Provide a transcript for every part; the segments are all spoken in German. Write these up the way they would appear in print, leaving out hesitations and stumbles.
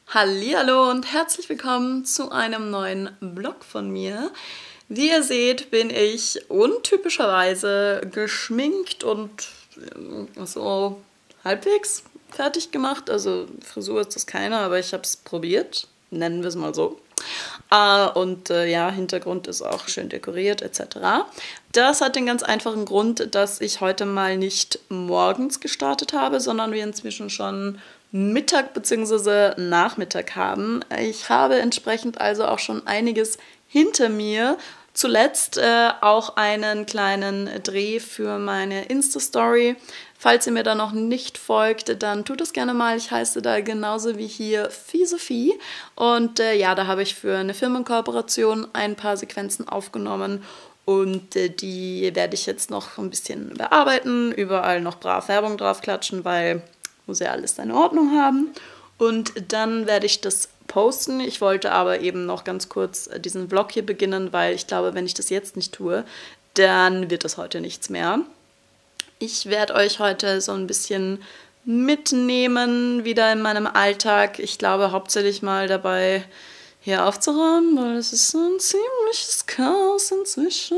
Hallihallo und herzlich willkommen zu einem neuen Vlog von mir. Wie ihr seht, bin ich untypischerweise geschminkt und so halbwegs fertig gemacht. Also Frisur ist das keine, aber ich habe es probiert, nennen wir es mal so. Ja, Hintergrund ist auch schön dekoriert etc. Das hat den ganz einfachen Grund, dass ich heute mal nicht morgens gestartet habe, sondern wir inzwischen schon Mittag bzw. Nachmittag haben. Ich habe entsprechend also auch schon einiges hinter mir. Zuletzt auch einen kleinen Dreh für meine Insta-Story. Falls ihr mir da noch nicht folgt, dann tut es gerne mal. Ich heiße da genauso wie hier Sophie. Und ja, da habe ich für eine Firmenkooperation ein paar Sequenzen aufgenommen. Und die werde ich jetzt noch ein bisschen bearbeiten, überall noch brav Werbung draufklatschen, weil muss ja alles seine Ordnung haben. Und dann werde ich das posten. Ich wollte aber eben noch ganz kurz diesen Vlog hier beginnen, weil ich glaube, wenn ich das jetzt nicht tue, dann wird das heute nichts mehr. Ich werde euch heute so ein bisschen mitnehmen, wieder in meinem Alltag. Ich glaube, hauptsächlich mal dabei hier aufzuräumen, weil es ist so ein ziemliches Chaos inzwischen.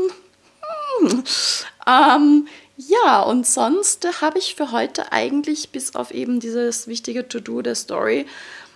Ja, und sonst habe ich für heute eigentlich bis auf eben dieses wichtige To-Do der Story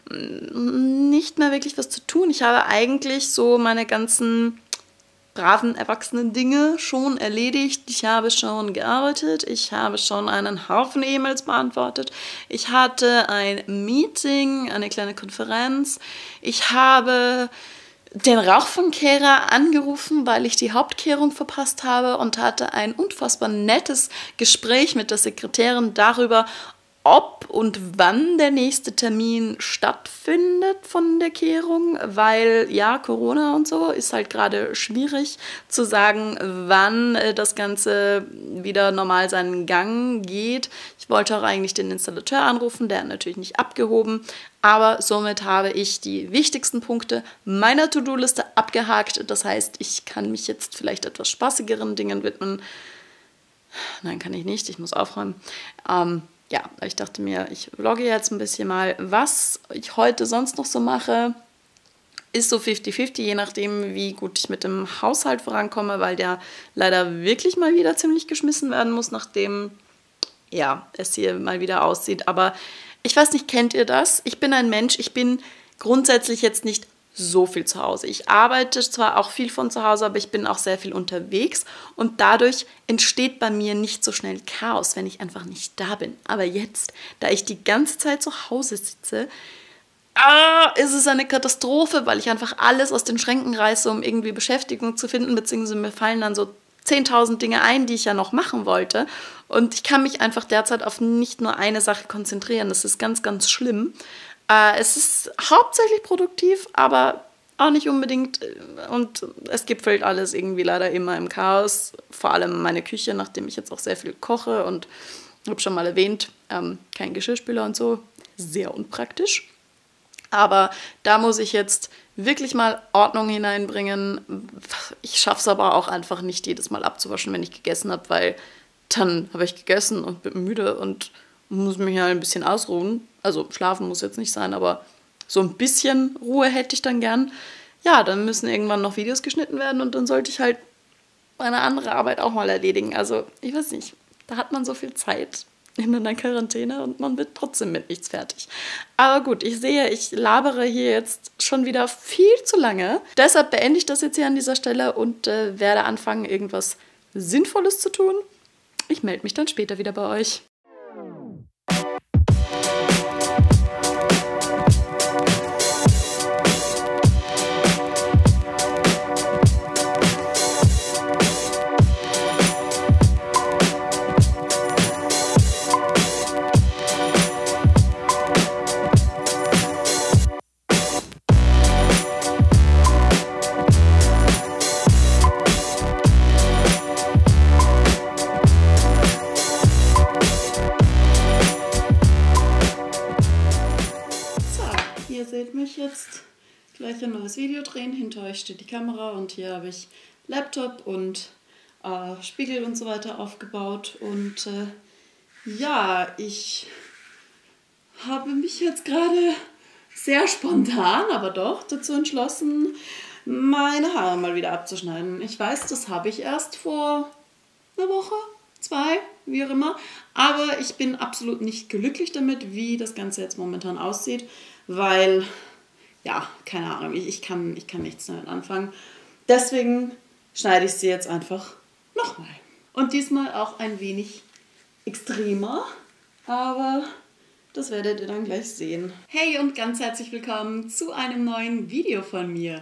nicht mehr wirklich was zu tun. Ich habe eigentlich so meine ganzen braven, erwachsenen Dinge schon erledigt. Ich habe schon gearbeitet, ich habe schon einen Haufen E-Mails beantwortet. Ich hatte ein Meeting, eine kleine Konferenz. Ich habe den Rauchfangkehrer angerufen, weil ich die Hauptkehrung verpasst habe und hatte ein unfassbar nettes Gespräch mit der Sekretärin darüber, ob und wann der nächste Termin stattfindet von der Kehrung, weil ja, Corona und so ist halt gerade schwierig zu sagen, wann das Ganze wieder normal seinen Gang geht. Ich wollte auch eigentlich den Installateur anrufen, der hat natürlich nicht abgehoben, aber somit habe ich die wichtigsten Punkte meiner To-Do-Liste abgehakt. Das heißt, ich kann mich jetzt vielleicht etwas spaßigeren Dingen widmen. Nein, kann ich nicht, ich muss aufräumen. Ja, ich dachte mir, ich vlogge jetzt ein bisschen mal, was ich heute sonst noch so mache. Ist so 50-50, je nachdem, wie gut ich mit dem Haushalt vorankomme, weil der leider wirklich mal wieder ziemlich geschmissen werden muss, nachdem ja, es hier mal wieder aussieht. Aber ich weiß nicht, kennt ihr das? Ich bin ein Mensch, ich bin grundsätzlich jetzt nicht so viel zu Hause. Ich arbeite zwar auch viel von zu Hause, aber ich bin auch sehr viel unterwegs und dadurch entsteht bei mir nicht so schnell Chaos, wenn ich einfach nicht da bin. Aber jetzt, da ich die ganze Zeit zu Hause sitze, ist es eine Katastrophe, weil ich einfach alles aus den Schränken reiße, um irgendwie Beschäftigung zu finden, beziehungsweise mir fallen dann so 10.000 Dinge ein, die ich ja noch machen wollte. Und ich kann mich einfach derzeit auf nicht nur eine Sache konzentrieren. Das ist ganz, ganz schlimm. Es ist hauptsächlich produktiv, aber auch nicht unbedingt. Und es gipfelt alles irgendwie leider immer im Chaos. Vor allem meine Küche, nachdem ich jetzt auch sehr viel koche und habe schon mal erwähnt, kein Geschirrspüler und so. Sehr unpraktisch. Aber da muss ich jetzt wirklich mal Ordnung hineinbringen. Ich schaffe es aber auch einfach nicht, jedes Mal abzuwaschen, wenn ich gegessen habe, weil dann habe ich gegessen und bin müde und muss mich ja ein bisschen ausruhen. Also schlafen muss jetzt nicht sein, aber so ein bisschen Ruhe hätte ich dann gern. Ja, dann müssen irgendwann noch Videos geschnitten werden und dann sollte ich halt meine andere Arbeit auch mal erledigen. Also ich weiß nicht, da hat man so viel Zeit in einer Quarantäne und man wird trotzdem mit nichts fertig. Aber gut, ich sehe, ich labere hier jetzt schon wieder viel zu lange. Deshalb beende ich das jetzt hier an dieser Stelle und werde anfangen, irgendwas Sinnvolles zu tun. Ich melde mich dann später wieder bei euch. Ihr seht mich jetzt gleich ein neues Video drehen. Hinter euch steht die Kamera und hier habe ich Laptop und Spiegel und so weiter aufgebaut. Und ja, ich habe mich jetzt gerade sehr spontan, aber doch dazu entschlossen, meine Haare mal wieder abzuschneiden. Ich weiß, das habe ich erst vor einer Woche, 2, wie auch immer. Aber ich bin absolut nicht glücklich damit, wie das Ganze jetzt momentan aussieht, weil, ja, keine Ahnung, ich kann nichts damit anfangen. Deswegen schneide ich sie jetzt einfach nochmal. Und diesmal auch ein wenig extremer, aber das werdet ihr dann gleich sehen. Hey und ganz herzlich willkommen zu einem neuen Video von mir.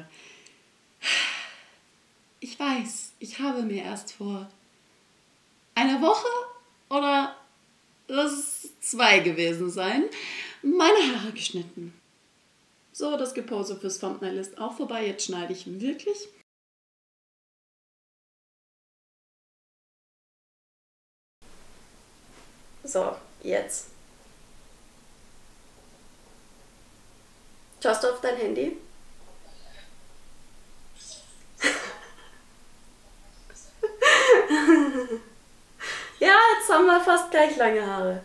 Ich weiß, ich habe mir erst vor einer Woche oder lass es 2 gewesen sein, meine Haare geschnitten. So, das Gepose fürs Thumbnail ist auch vorbei. Jetzt schneide ich wirklich. So, jetzt. Schaust du auf dein Handy? Ja, jetzt haben wir fast gleich lange Haare.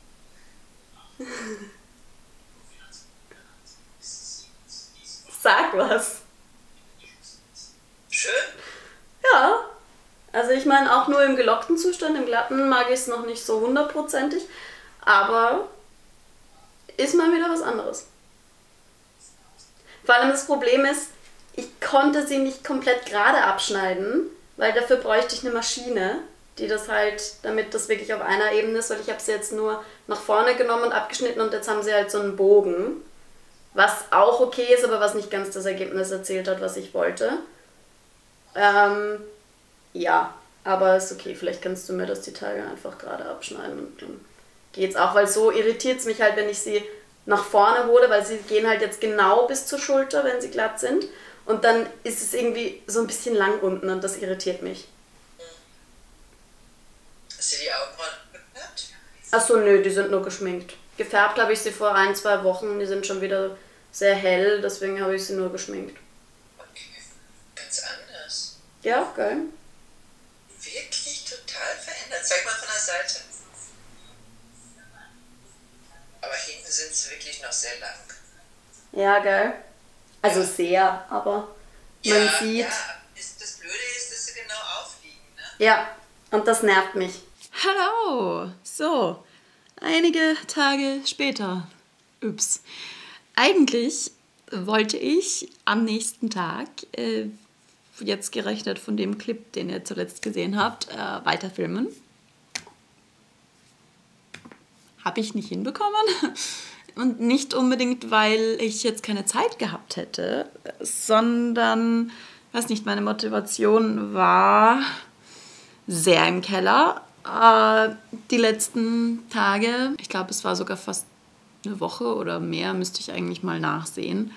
Sag was. Schön. Ja, also ich meine auch nur im gelockten Zustand, im glatten mag ich es noch nicht so hundertprozentig, aber ist mal wieder was anderes. Vor allem das Problem ist, ich konnte sie nicht komplett gerade abschneiden, weil dafür bräuchte ich eine Maschine, die das halt, damit das wirklich auf einer Ebene ist, weil ich habe sie jetzt nur nach vorne genommen und abgeschnitten und jetzt haben sie halt so einen Bogen, was auch okay ist, aber was nicht ganz das Ergebnis erzielt hat, was ich wollte. Ja, aber ist okay, vielleicht kannst du mir das die Tage einfach gerade abschneiden und dann geht's auch, weil so irritiert es mich halt, wenn ich sie nach vorne hole, weil sie gehen halt jetzt genau bis zur Schulter, wenn sie glatt sind und dann ist es irgendwie so ein bisschen lang unten und das irritiert mich. Hast du die Augenbrauen gefärbt? Achso, nö, die sind nur geschminkt. Gefärbt habe ich sie vor 1, 2 Wochen, die sind schon wieder sehr hell, deswegen habe ich sie nur geschminkt. Okay, ganz anders. Ja, geil. Wirklich total verändert. Zeig mal von der Seite. Aber hinten sind sie wirklich noch sehr lang. Ja, geil. Also sehr, aber man sieht... Ja, das Blöde ist, dass sie genau aufliegen, ne? Ja, und das nervt mich. Hallo! So, einige Tage später. Ups. Eigentlich wollte ich am nächsten Tag, jetzt gerechnet von dem Clip, den ihr zuletzt gesehen habt, weiterfilmen. Habe ich nicht hinbekommen. Und nicht unbedingt, weil ich jetzt keine Zeit gehabt hätte, sondern, weiß nicht, meine Motivation war sehr im Keller. Die letzten Tage, ich glaube, es war sogar fast eine Woche oder mehr, müsste ich eigentlich mal nachsehen.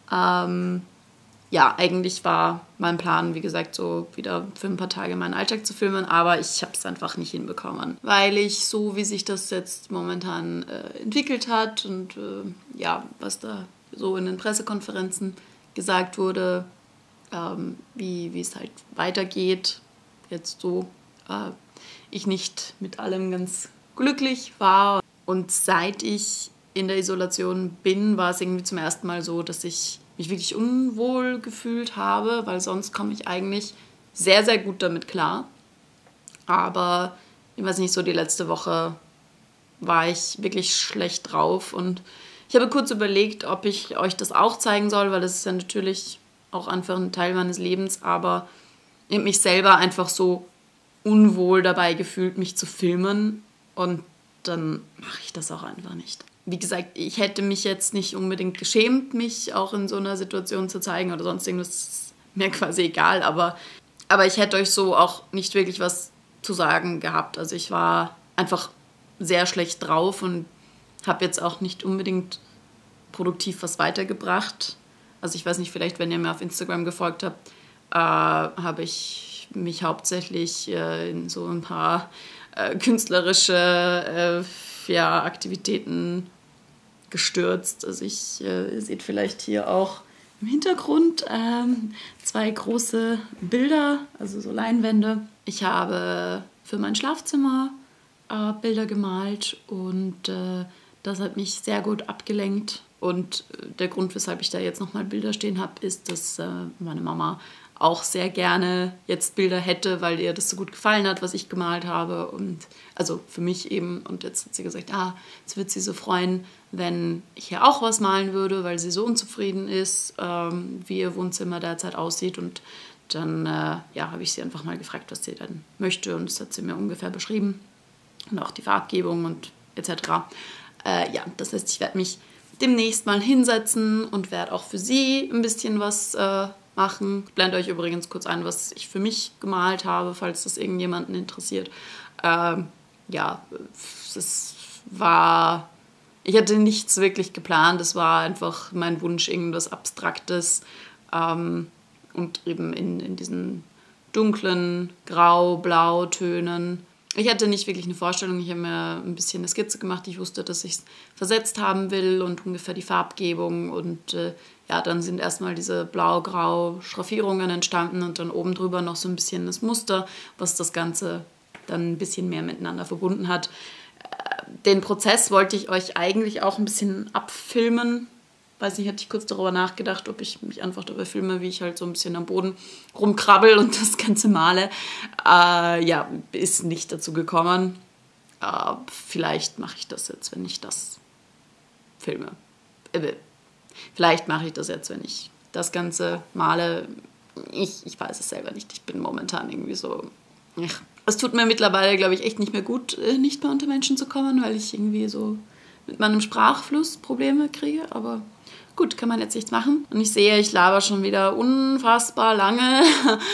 Ja, eigentlich war mein Plan, wie gesagt, so wieder für ein paar Tage meinen Alltag zu filmen, aber ich habe es einfach nicht hinbekommen, weil ich so, wie sich das jetzt momentan entwickelt hat und ja, was da so in den Pressekonferenzen gesagt wurde, wie es halt weitergeht, jetzt so, ich nicht mit allem ganz glücklich war. Und seit ich in der Isolation bin, war es irgendwie zum ersten Mal so, dass ich mich wirklich unwohl gefühlt habe, weil sonst komme ich eigentlich sehr, sehr gut damit klar. Aber ich weiß nicht, so die letzte Woche war ich wirklich schlecht drauf und ich habe kurz überlegt, ob ich euch das auch zeigen soll, weil das ist ja natürlich auch einfach ein Teil meines Lebens, aber ich habe mich selber einfach so unwohl dabei gefühlt, mich zu filmen und dann mache ich das auch einfach nicht. Wie gesagt, ich hätte mich jetzt nicht unbedingt geschämt, mich auch in so einer Situation zu zeigen oder sonst irgendwas, ist mir quasi egal, aber ich hätte euch so auch nicht wirklich was zu sagen gehabt. Also ich war einfach sehr schlecht drauf und habe jetzt auch nicht unbedingt produktiv was weitergebracht. Also ich weiß nicht, vielleicht wenn ihr mir auf Instagram gefolgt habt, habe ich mich hauptsächlich in so ein paar künstlerische Aktivitäten gestürzt. Also ihr seht vielleicht hier auch im Hintergrund 2 große Bilder, also so Leinwände. Ich habe für mein Schlafzimmer Bilder gemalt und das hat mich sehr gut abgelenkt Und der Grund, weshalb ich da jetzt nochmal Bilder stehen habe, ist, dass meine Mama auch sehr gerne jetzt Bilder hätte, weil ihr das so gut gefallen hat, was ich gemalt habe. Und also für mich eben. Und jetzt hat sie gesagt, jetzt wird sie so freuen, wenn ich hier auch was malen würde, weil sie so unzufrieden ist, wie ihr Wohnzimmer derzeit aussieht. Und dann habe ich sie einfach mal gefragt, was sie dann möchte. Und das hat sie mir ungefähr beschrieben. Und auch die Farbgebung und etc. Das heißt, ich werde mich demnächst mal hinsetzen und werde auch für sie ein bisschen was machen. Ich blende euch übrigens kurz ein, was ich für mich gemalt habe, falls das irgendjemanden interessiert. Ich hatte nichts wirklich geplant. Es war einfach mein Wunsch, irgendwas Abstraktes und eben in diesen dunklen Grau-Blau-Tönen. Ich hatte nicht wirklich eine Vorstellung, ich habe mir ein bisschen eine Skizze gemacht. Ich wusste, dass ich es versetzt haben will und ungefähr die Farbgebung. Und dann sind erstmal diese blau-grau Schraffierungen entstanden und dann oben drüber noch so ein bisschen das Muster, was das Ganze dann ein bisschen mehr miteinander verbunden hat. Den Prozess wollte ich euch eigentlich auch ein bisschen abfilmen. Weiß nicht, hatte ich kurz darüber nachgedacht, ob ich mich einfach dabei filme, wie ich halt so ein bisschen am Boden rumkrabbel und das Ganze male. Ist nicht dazu gekommen. Vielleicht mache ich das jetzt, wenn ich das filme. Vielleicht mache ich das jetzt, wenn ich das Ganze male. Ich weiß es selber nicht. Ich bin momentan irgendwie so... Es tut mir mittlerweile, glaube ich, echt nicht mehr gut, nicht mehr unter Menschen zu kommen, weil ich irgendwie so mit meinem Sprachfluss Probleme kriege, aber gut, kann man jetzt nichts machen. Und ich sehe, ich laber schon wieder unfassbar lange.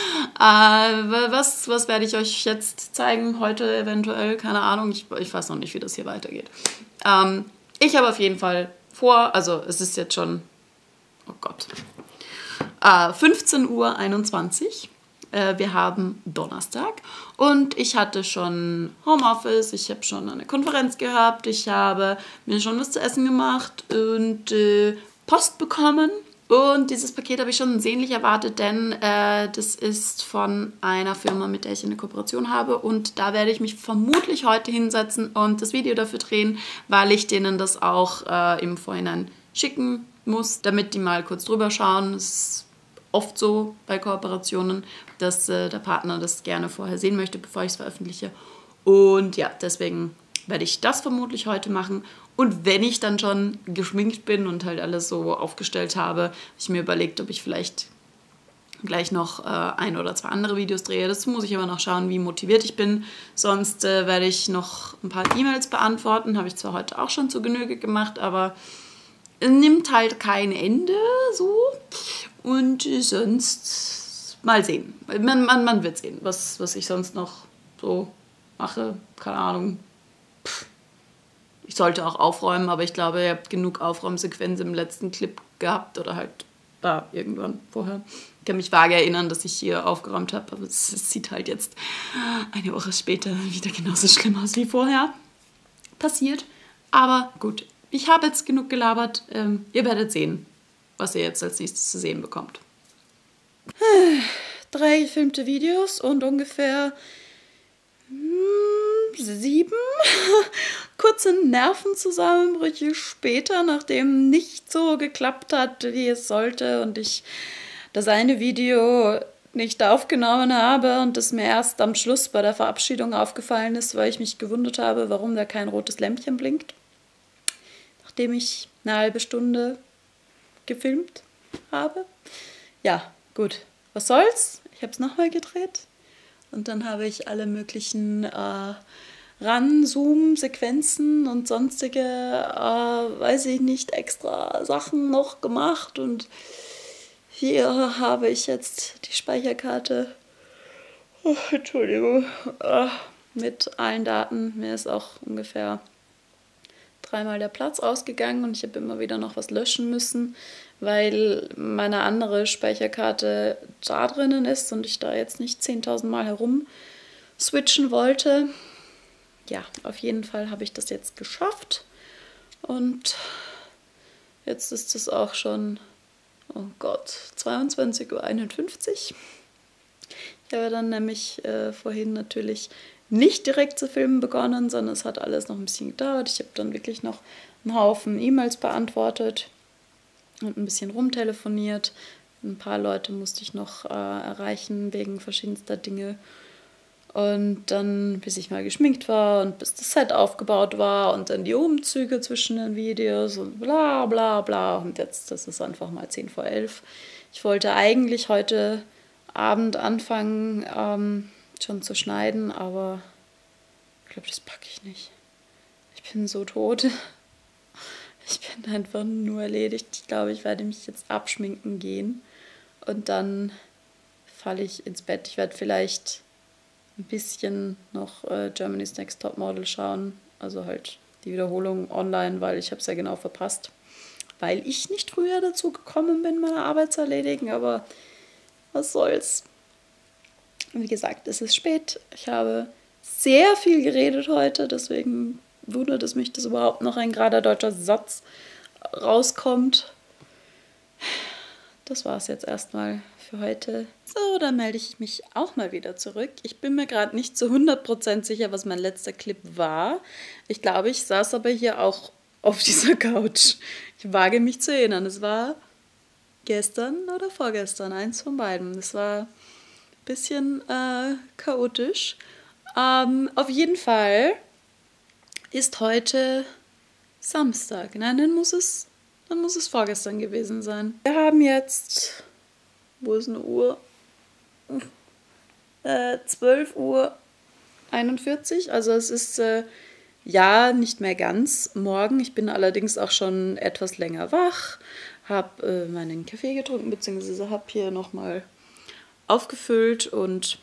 Was werde ich euch jetzt zeigen? Heute eventuell, keine Ahnung. Ich weiß noch nicht, wie das hier weitergeht. Ich habe auf jeden Fall vor, also es ist jetzt schon, 15:21 Uhr. Wir haben Donnerstag und ich hatte schon Homeoffice, ich habe schon eine Konferenz gehabt, ich habe mir schon was zu essen gemacht und Post bekommen. Und dieses Paket habe ich schon sehnlich erwartet, denn das ist von einer Firma, mit der ich eine Kooperation habe. Und da werde ich mich vermutlich heute hinsetzen und das Video dafür drehen, weil ich denen das auch im Vorhinein schicken muss, damit die mal kurz drüber schauen. Das ist oft so bei Kooperationen, dass der Partner das gerne vorher sehen möchte, bevor ich es veröffentliche. Und ja, deswegen werde ich das vermutlich heute machen. Und wenn ich dann schon geschminkt bin und halt alles so aufgestellt habe, habe ich mir überlegt, ob ich vielleicht gleich noch 1 oder 2 andere Videos drehe. Das muss ich aber noch schauen, wie motiviert ich bin. Sonst werde ich noch ein paar E-Mails beantworten. Habe ich zwar heute auch schon zu Genüge gemacht, aber es nimmt halt kein Ende so. Und sonst mal sehen. Man wird sehen, was ich sonst noch so mache. Keine Ahnung. Ich sollte auch aufräumen, aber ich glaube, ihr habt genug Aufräumsequenz im letzten Clip gehabt oder halt da irgendwann vorher. Ich kann mich vage erinnern, dass ich hier aufgeräumt habe, aber es sieht halt jetzt eine Woche später wieder genauso schlimm aus wie vorher passiert. Aber gut, ich habe jetzt genug gelabert. Ihr werdet sehen, was ihr jetzt als nächstes zu sehen bekommt. 3 gefilmte Videos und ungefähr 7 kurze Nervenzusammenbrüche später, nachdem nicht so geklappt hat, wie es sollte und ich das eine Video nicht aufgenommen habe und das mir erst am Schluss bei der Verabschiedung aufgefallen ist, weil ich mich gewundert habe, warum da kein rotes Lämpchen blinkt. Nachdem ich eine halbe Stunde gefilmt habe. Ja, gut. Was soll's? Ich habe es nochmal gedreht. Und dann habe ich alle möglichen Ran-Zoom-Sequenzen und sonstige, weiß ich nicht, extra Sachen noch gemacht. Und hier habe ich jetzt die Speicherkarte. Oh, Entschuldigung. Mit allen Daten. Mir ist auch ungefähr 3-mal der Platz ausgegangen und ich habe immer wieder noch was löschen müssen, weil meine andere Speicherkarte da drinnen ist und ich da jetzt nicht 10.000 Mal herum switchen wollte. Ja, auf jeden Fall habe ich das jetzt geschafft und jetzt ist es auch schon, 22:51 Uhr. Ich habe dann nämlich vorhin natürlich nicht direkt zu filmen begonnen, sondern es hat alles noch ein bisschen gedauert. Ich habe dann wirklich noch einen Haufen E-Mails beantwortet und ein bisschen rumtelefoniert. Ein paar Leute musste ich noch erreichen wegen verschiedenster Dinge. Und dann, bis ich mal geschminkt war und bis das Set aufgebaut war und dann die Umzüge zwischen den Videos und bla bla bla. Und jetzt, das ist einfach mal 10 vor 11. Ich wollte eigentlich heute Abend anfangen, schon zu schneiden, aber ich glaube, das packe ich nicht. Ich bin so tot. Ich bin einfach nur erledigt. Ich glaube, ich werde mich jetzt abschminken gehen und dann falle ich ins Bett. Ich werde vielleicht ein bisschen noch Germany's Next Topmodel schauen. Also halt die Wiederholung online, weil ich habe es ja genau verpasst. Weil ich nicht früher dazu gekommen bin, meine Arbeit zu erledigen. Aber was soll's. Wie gesagt, es ist spät. Ich habe sehr viel geredet heute. Deswegen wundert es mich, dass überhaupt noch ein gerader deutscher Satz rauskommt. Das war es jetzt erstmal für heute. So, dann melde ich mich auch mal wieder zurück. Ich bin mir gerade nicht zu 100% sicher, was mein letzter Clip war. Ich glaube, ich saß aber hier auch auf dieser Couch. Ich wage mich zu erinnern. Es war gestern oder vorgestern, eins von beiden. Es war ein bisschen chaotisch. Auf jeden Fall ist heute Samstag. Nein, dann muss es vorgestern gewesen sein. Wir haben jetzt, wo ist eine Uhr? 12:41 Uhr. Also es ist ja nicht mehr ganz morgen. Ich bin allerdings auch schon etwas länger wach, habe meinen Kaffee getrunken, beziehungsweise habe hier nochmal aufgefüllt und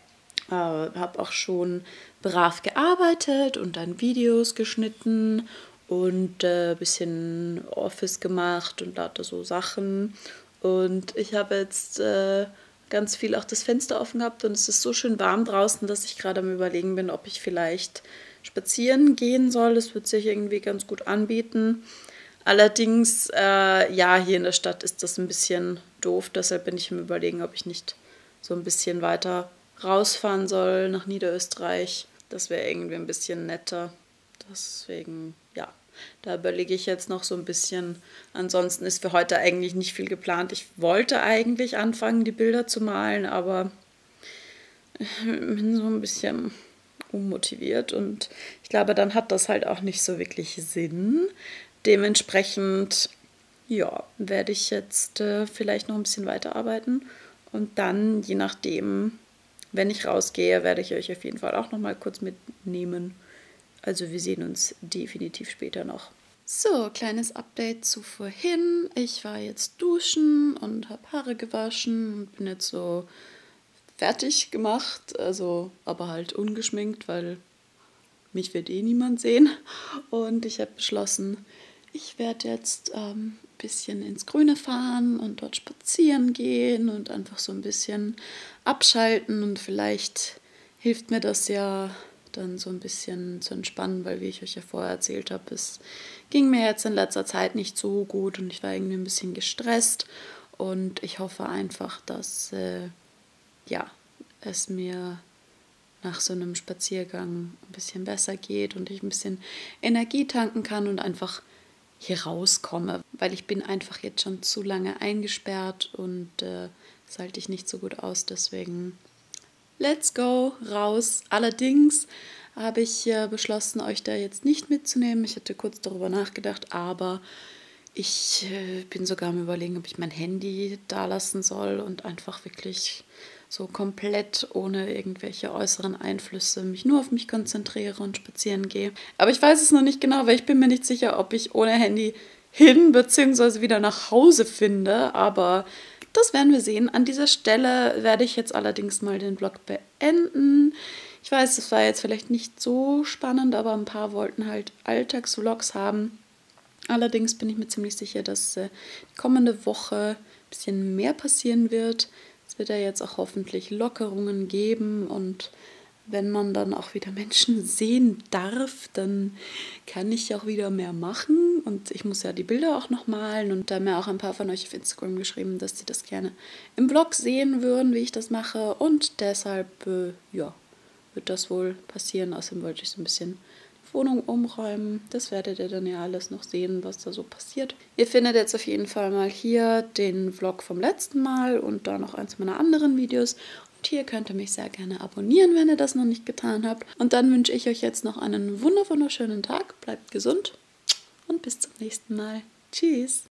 habe auch schon brav gearbeitet und dann Videos geschnitten und ein bisschen Office gemacht und lauter so Sachen. Und ich habe jetzt ganz viel auch das Fenster offen gehabt und es ist so schön warm draußen, dass ich gerade am Überlegen bin, ob ich vielleicht spazieren gehen soll. Das wird sich irgendwie ganz gut anbieten. Allerdings, ja, hier in der Stadt ist das ein bisschen doof. Deshalb bin ich am Überlegen, ob ich nicht so ein bisschen weiter rausfahren soll nach Niederösterreich. Das wäre irgendwie ein bisschen netter. Deswegen, ja, da überlege ich jetzt noch so ein bisschen. Ansonsten ist für heute eigentlich nicht viel geplant. Ich wollte eigentlich anfangen, die Bilder zu malen, aber ich bin so ein bisschen unmotiviert und ich glaube, dann hat das halt auch nicht so wirklich Sinn. Dementsprechend, ja, werde ich jetzt vielleicht noch ein bisschen weiterarbeiten und dann, je nachdem, wenn ich rausgehe, werde ich euch auf jeden Fall auch noch mal kurz mitnehmen. Also wir sehen uns definitiv später noch. So, kleines Update zu vorhin. Ich war jetzt duschen und habe Haare gewaschen und bin jetzt so fertig gemacht. Also, aber halt ungeschminkt, weil mich wird eh niemand sehen. Und ich habe beschlossen, ich werde jetzt ein bisschen ins Grüne fahren und dort spazieren gehen und einfach so ein bisschen abschalten. Und vielleicht hilft mir das ja dann so ein bisschen zu entspannen, weil, wie ich euch ja vorher erzählt habe, es ging mir jetzt in letzter Zeit nicht so gut und ich war irgendwie ein bisschen gestresst. Und ich hoffe einfach, dass ja, es mir nach so einem Spaziergang ein bisschen besser geht und ich ein bisschen Energie tanken kann und einfach hier rauskomme, weil ich bin einfach jetzt schon zu lange eingesperrt und das halte ich nicht so gut aus, deswegen let's go, raus. Allerdings habe ich beschlossen, euch da jetzt nicht mitzunehmen. Ich hatte kurz darüber nachgedacht, aber ich bin sogar am Überlegen, ob ich mein Handy da lassen soll und einfach wirklich so komplett ohne irgendwelche äußeren Einflüsse mich nur auf mich konzentriere und spazieren gehe. Aber ich weiß es noch nicht genau, weil ich bin mir nicht sicher, ob ich ohne Handy hin bzw. wieder nach Hause finde. Aber das werden wir sehen. An dieser Stelle werde ich jetzt allerdings mal den Vlog beenden. Ich weiß, es war jetzt vielleicht nicht so spannend, aber ein paar wollten halt Alltagsvlogs haben. Allerdings bin ich mir ziemlich sicher, dass die kommende Woche ein bisschen mehr passieren wird. Es wird ja jetzt auch hoffentlich Lockerungen geben und wenn man dann auch wieder Menschen sehen darf, dann kann ich auch wieder mehr machen und ich muss ja die Bilder auch noch malen und da haben mir auch ein paar von euch auf Instagram geschrieben, dass sie das gerne im Vlog sehen würden, wie ich das mache und deshalb, ja, wird das wohl passieren. Außerdem wollte ich so ein bisschen Wohnung umräumen. Das werdet ihr dann ja alles noch sehen, was da so passiert. Ihr findet jetzt auf jeden Fall mal hier den Vlog vom letzten Mal und da noch eins meiner anderen Videos. Und hier könnt ihr mich sehr gerne abonnieren, wenn ihr das noch nicht getan habt. Und dann wünsche ich euch jetzt noch einen wunderschönen Tag. Bleibt gesund und bis zum nächsten Mal. Tschüss!